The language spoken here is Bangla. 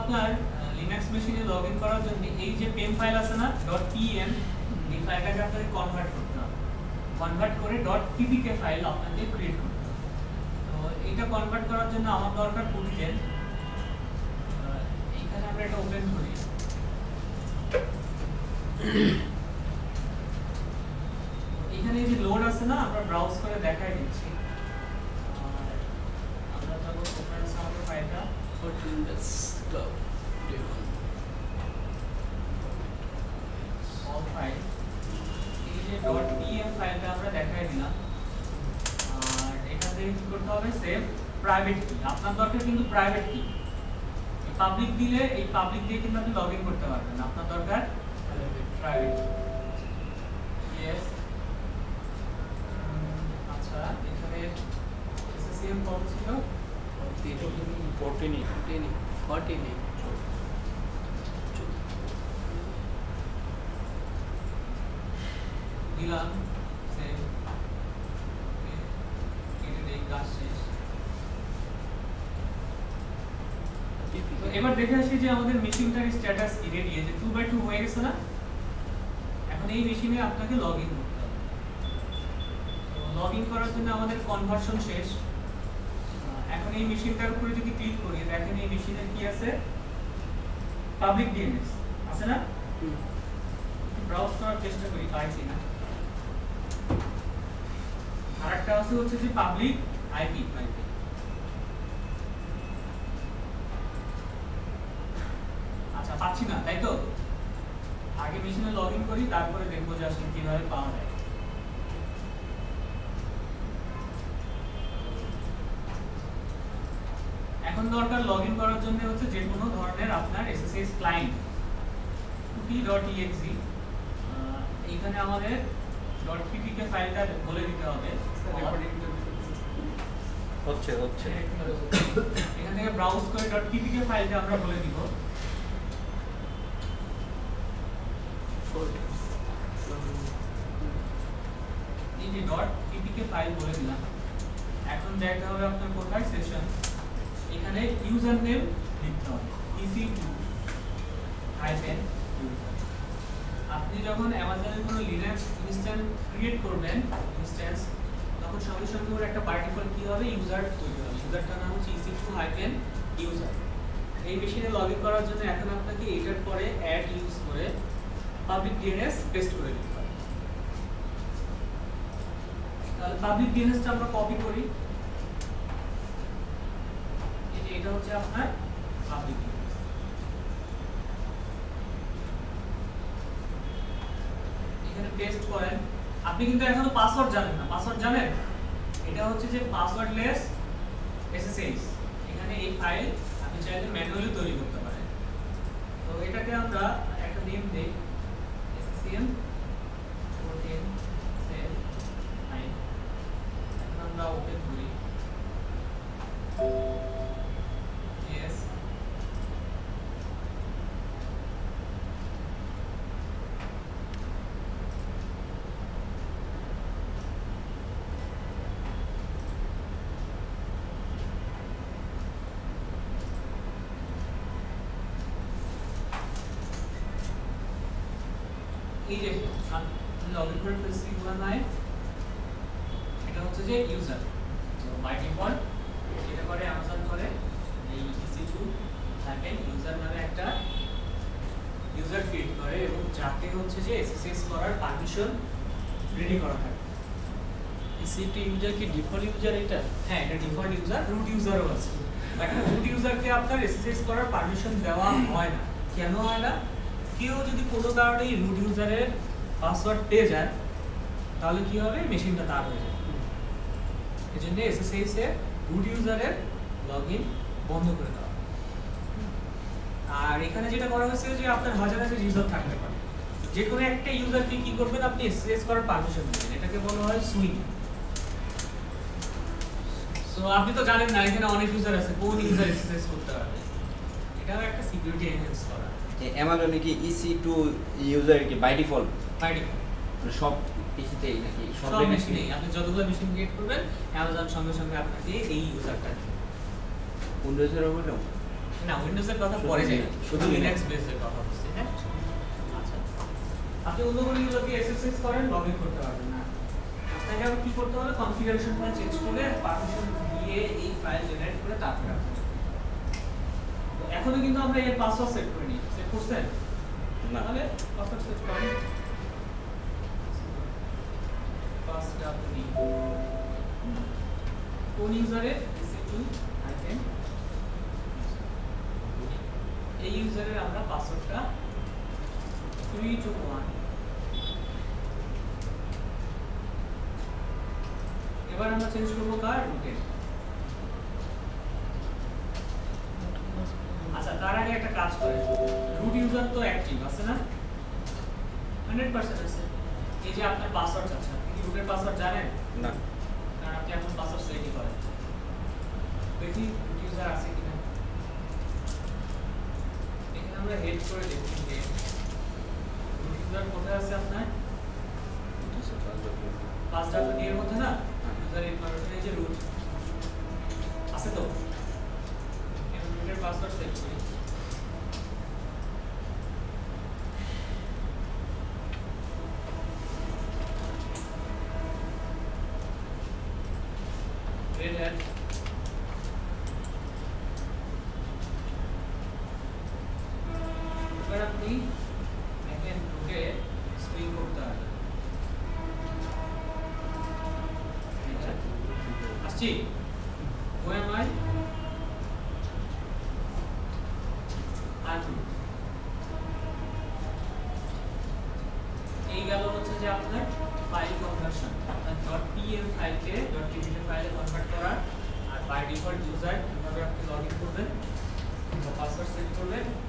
আপনার লিনাক্স মেশিনে লগইন করার জন্য এই যে পেম ফাইল আছে না .pm এই ফাইলটাকে আপনাকে কনভার্ট করতে হবে, কনভার্ট করে .ppk ফাইল আপনাকে ক্রিয়েট করতে হবে। তো এইটা কনভার্ট করার জন্য আমার দরকার পুটিজেন। এইখানে আমরা এটা ওপেন করি। এখানে এই যে লোড আছে না, আমরা ব্রাউজ করে দেখাই দিচ্ছি। আমরা যাব ওপেন সাউন্ড ফাইলটা 14 let's go all ফাইল এই যে .pm ফাইলটা আমরা দেখাই দিলাম। আর এখান থেকে কি করতে হবে, সেভ প্রাইভেট কি। আপনার দরকার কিন্তু প্রাইভেট কি, পাবলিক দিলে এই পাবলিক দিয়ে কিন্তু আপনি লগইন করতে পারবেন। আপনার দরকার প্রাইভেট। ইয়েস, আচ্ছা এখানে এসএসএম কত ছিল? 14 দিলাম সেভ। এই কাজ শেষ। তো এবার দেখে আসি যে আমাদের মেশিনটার স্ট্যাটাস কি, রেডি। এই যে 2x2 হয়ে গেছে না, এখন এই মেশিনে আপনাকে লগইন করতে হবে। তো লগইন করার জন্য আমাদের কনভার্সন শেষ। এখন এই মেশিনটার উপরে যদি ক্লিক করি, দেখেন এই মেশিনের কি আছে, পাবলিক ডিএনএস আছে না। ব্রাউজ করার চেষ্টা করি, পাইছি না। আরেকটা আছে হচ্ছে যে পাবলিক আইপি। আচ্ছা পাচ্ছি না, তাই তো। আগে মেশিনে লগইন করি, তারপরে দেখবো যে আসলে কিভাবে পাওয়া যায়। এখন দরকার লগইন করার জন্য হচ্ছে যে কোনো ধরনের আপনার এসএসএস ক্লায়েন্ট qt.exe। এইখানে আমাদের .ppk ফাইলটা বলে দিতে হবে। হচ্ছে এখান থেকে ব্রাউজ করে .ppk ফাইলটা আমরা বলে দিব। এই যে .ppk ফাইল বলে দিলাম। এখন যাইতে হবে আপনার কোথায়, সেশন। এখানে ইউজার নেম লিখতে হবে ec2-user। আপনি যখন অ্যামাজনের কোনো লিনাক্স ইনস্ট্যান্স ক্রিয়েট করবেন, ইনস্ট্যান্স, তখন সঙ্গে সঙ্গে ওর একটা বাই ডিফল্ট কি হবে, ইউজার তৈরি হবে। ইউজারটার নাম হচ্ছে ec2-user। এই মেশিনে লগইন করার জন্য এখন আপনাকে এটার পরে অ্যাড ইউজ করে পাবলিক ডিএনএস পেস্ট করে দিতে হবে। তাহলে পাবলিক ডিএনএসটা আমরা কপি করি। এটা হচ্ছে আপনার পাবলিক ডিএনএস। এখানে পেস্ট করেন। আপনি কিন্তু এখনো পাসওয়ার্ড জানেন না। পাসওয়ার্ড জানেন? এটা হচ্ছে যে পাসওয়ার্ডলেস এসএসএস। এখানে এই ফাইল আপনি চাইলে ম্যানুয়ালি তৈরি করতে পারেন। তো এটাকে আমরা একটা নেম দেই, sscm 14 সেভ 9। এখন আমরা ওপেন করি। Yes. এই যে লগইন করে ফেলছি নাই, এটা হচ্ছে যে ইউজার। তো বাই ডিফল্ট যেটা করে অ্যামাজন করে এই ec2-user নামে একটা ইউজার ক্রিয়েট করে এবং যাতে হচ্ছে যে এসএসএস করার পারমিশন রেডি করা থাকে। ec2 ইউজার কি ডিফল্ট ইউজার এটা? হ্যাঁ, এটা ডিফল্ট ইউজার, রুট ইউজারও আছে। এখন রুট ইউজারকে আপনার এসএসএস করার পারমিশন দেওয়া হয় না। কেন হয় না? কেউ যদি কোনো কারণে রুট ইউজারের পাসওয়ার্ড পেয়ে যায়, তাহলে কি হবে, মেশিনটা তার হয়ে যাবে। এজন্য এসএসএস এর রুট ইউজারের লগইন বন্ধ করে দেওয়া। আর এখানে যেটা করা হয়েছে যে আপনার হাজার হাজার ইউজার থাকতে পারে, যে কোনো একটা ইউজারকে কি করবেন, আপনি এসএসএস করার পারমিশন দিবেন। এটাকে বলা হয় সুইং। সো আপনি তো জানেন না এখানে অনেক ইউজার আছে, কোন ইউজার এসএসএস করতে পারবে। এটাও একটা সিকিউরিটি এনহ্যান্স করা। অ্যামাজনে কি ec2 ইউজার কি বাই ডিফল্ট? বাই ডিফল্ট সব পিসিতেই নাকি সব মেশিনেই আপনি যতগুলো মেশিন ক্রিয়েট করবেন, অ্যামাজন সঙ্গে সঙ্গে আপনাকে এই ইউজারটা দিবে। উইন্ডোজের উপরেও? না উইন্ডোজের কথা পরে যাই, শুধু লিনাক্স বেসড কথা বলছি। হ্যাঁ আচ্ছা, আপনি অন্যগুলোকে এসএসএস করেন লগইন করতে পারবেন না, আপনাকে আবার কি করতে হবে, কনফিগারেশন ফাইল চেঞ্জ করে পারমিশন দিয়ে এই ফাইল জেনারেট করে তারপরে রাখতে হবে। তো এখনো কিন্তু আমরা এর পাসওয়ার্ড সেট করিনি, সেট করছেন? না। তাহলে পাসওয়ার্ড সেট করেন। পাসওয়ার্ড আপনি কোন ইউজারের EC2 আইটেম, এই ইউজারের আমরা পাসওয়ার্ডটা 3 to 1। এবার আমরা চেঞ্জ করব কার রুটের। আচ্ছা তার আগে একটা কাজ করে, রুট ইউজার তো অ্যাক্টিভ আছে না? 100% আছে। এই যে আপনার পাসওয়ার্ড আছে, আপনি কি রুটের পাসওয়ার্ড জানেন? না। কারণ আপনি এখন পাসওয়ার্ড সেটই করেন। দেখি রুট ইউজার আছে কিনা। এখানে আমরা হেড করে দেখি যে রুট ইউজার কোথায় আছে আপনার? 5.2 এর মধ্যে না? ইউজার ইনফরমেশন এই যে রুট আছে তো? এই রুটের পাসওয়ার্ড সেট করি। red hat এবার আপনি দেখেন রুটে স্প্রিং করতে হবে। আসছি where am I? unroot। এই গেল হচ্ছে যে আপনার ফাইল কনভার্সন, আপনার .pl ফাইলকে .txt ফাইলে কনভার্ট করা। আর বাই ডিফল্ট ইউজার কিভাবে আপনি লগইন করবেন, পাসওয়ার্ড সেট করবেন,